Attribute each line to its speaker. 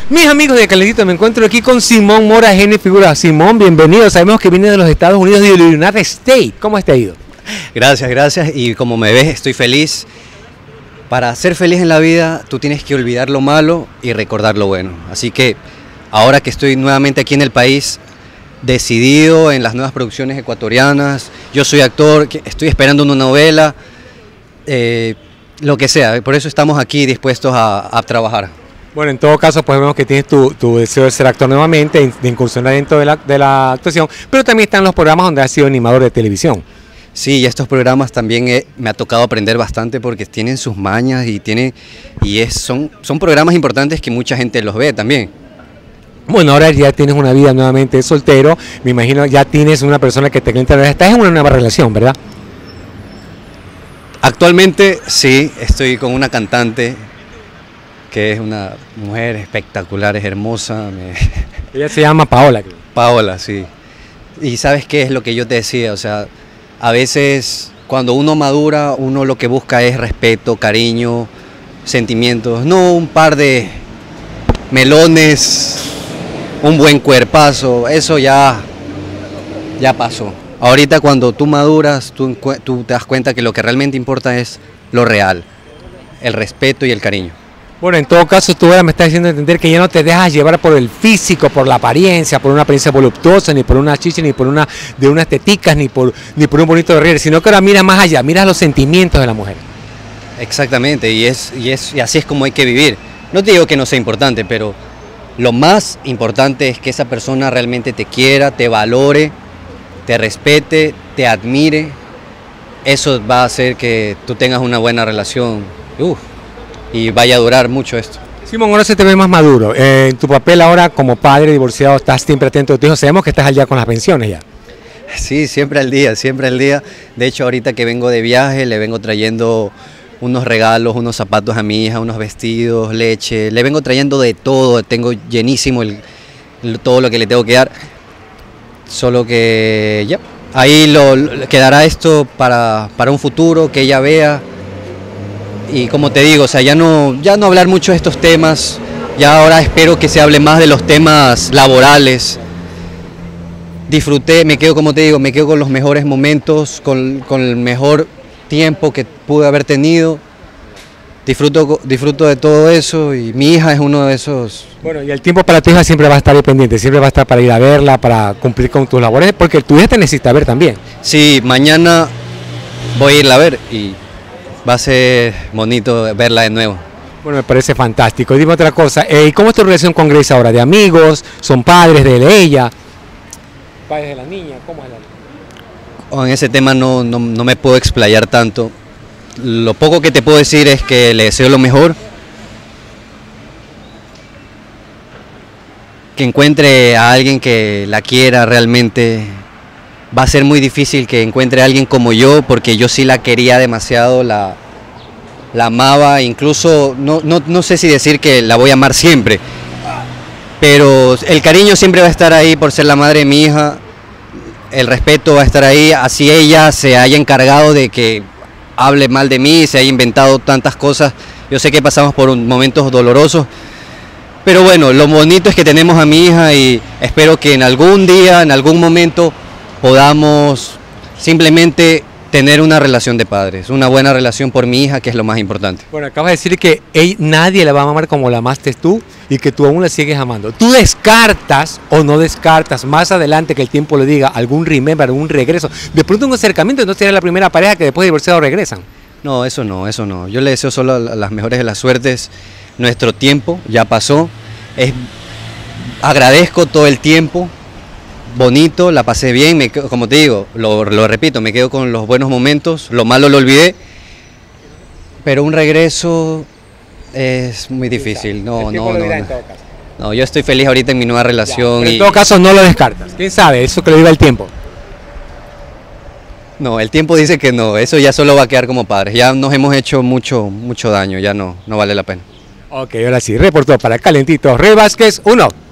Speaker 1: Mis amigos de Calentito, me encuentro aquí con Simón Mora, Geni Figura. Simón, bienvenido. Sabemos que viene de los Estados Unidos y de los United States. ¿Cómo te ha ido?
Speaker 2: Gracias, gracias. Y como me ves, estoy feliz. Para ser feliz en la vida, tú tienes que olvidar lo malo y recordar lo bueno. Así que ahora que estoy nuevamente aquí en el país, decidido en las nuevas producciones ecuatorianas, yo soy actor, estoy esperando una novela, lo que sea. Por eso estamos aquí dispuestos a trabajar.
Speaker 1: Bueno, en todo caso, pues vemos que tienes tu deseo de ser actor nuevamente, de incursionar dentro de la actuación, pero también están los programas donde has sido animador de televisión.
Speaker 2: Sí, y estos programas también me ha tocado aprender bastante porque tienen sus mañas son programas importantes que mucha gente los ve también.
Speaker 1: Bueno, ahora ya tienes una vida nuevamente soltero, me imagino ya tienes una persona que te clienta, estás en una nueva relación, ¿verdad?
Speaker 2: Actualmente sí, estoy con una cantante que es una mujer espectacular, es hermosa.
Speaker 1: Ella se llama Paola.
Speaker 2: Paola, sí. Y ¿sabes qué es lo que yo te decía? O sea, a veces cuando uno madura, uno lo que busca es respeto, cariño, sentimientos, no un par de melones, un buen cuerpazo, eso ya pasó. Ahorita cuando tú maduras, tú te das cuenta que lo que realmente importa es lo real, el respeto y el cariño.
Speaker 1: Bueno, en todo caso, tú ahora me estás haciendo entender que ya no te dejas llevar por el físico, por la apariencia, por una apariencia voluptuosa, ni por una chicha, ni por unas teticas, ni por un bonito río, sino que ahora miras más allá, miras los sentimientos de la mujer.
Speaker 2: Exactamente, y así es como hay que vivir. No te digo que no sea importante, pero lo más importante es que esa persona realmente te quiera, te valore, te respete, te admire. Eso va a hacer que tú tengas una buena relación. Y vaya a durar mucho esto.
Speaker 1: Simón, ahora se te ve más maduro. En tu papel ahora como padre divorciado, estás siempre atento a tus hijos. Sabemos que estás al día con las pensiones ya.
Speaker 2: Sí, siempre al día, siempre al día. De hecho, ahorita que vengo de viaje, le vengo trayendo unos regalos, unos zapatos a mi hija, unos vestidos, leche. Le vengo trayendo de todo, tengo llenísimo todo lo que le tengo que dar. Solo que ya, ahí quedará esto para un futuro, que ella vea. Y como te digo, o sea, ya no hablar mucho de estos temas, ya ahora espero que se hable más de los temas laborales. Disfruté, me quedo, como te digo, me quedo con los mejores momentos, con el mejor tiempo que pude haber tenido. Disfruto de todo eso y mi hija es uno de esos.
Speaker 1: Bueno, y el tiempo para tu hija siempre va a estar ahí pendiente, siempre va a estar para ir a verla, para cumplir con tus labores, porque tu hija te necesita ver también.
Speaker 2: Sí, mañana voy a irla a ver y va a ser bonito verla de nuevo.
Speaker 1: Bueno, me parece fantástico. Dime otra cosa, ¿y cómo es tu relación con Grace ahora? ¿De amigos? ¿Son padres de ella? ¿Padres de la niña? ¿Cómo es la niña?
Speaker 2: En ese tema no me puedo explayar tanto. Lo poco que te puedo decir es que le deseo lo mejor. Que encuentre a alguien que la quiera realmente. Va a ser muy difícil que encuentre a alguien como yo, porque yo sí la quería demasiado, la amaba, incluso no sé si decir que la voy a amar siempre, pero el cariño siempre va a estar ahí por ser la madre de mi hija, el respeto va a estar ahí, así ella se haya encargado de que hable mal de mí, se haya inventado tantas cosas. Yo sé que pasamos por momentos dolorosos, pero bueno, lo bonito es que tenemos a mi hija y espero que en algún día, en algún momento, podamos simplemente tener una relación de padres, una buena relación por mi hija, que es lo más importante.
Speaker 1: Bueno, acabas de decir que nadie la va a amar como la amaste tú y que tú aún la sigues amando. ¿Tú descartas o no descartas más adelante que el tiempo le diga algún remember, algún regreso? De pronto un acercamiento, entonces sería la primera pareja que después de divorciado regresan.
Speaker 2: No, eso no. Yo le deseo solo las mejores de las suertes. Nuestro tiempo ya pasó. Agradezco todo el tiempo. Bonito, la pasé bien, como te digo, lo repito, me quedo con los buenos momentos, lo malo lo olvidé, pero un regreso es muy difícil. No, yo estoy feliz ahorita en mi nueva relación.
Speaker 1: Pero en todo caso no lo descartas, ¿quién sabe? Eso que lo diga el tiempo.
Speaker 2: No, el tiempo dice que no, eso ya solo va a quedar como padres, ya nos hemos hecho mucho daño, ya no vale la pena.
Speaker 1: Ok, ahora sí, reportó para Calentito Rey Vázquez 1.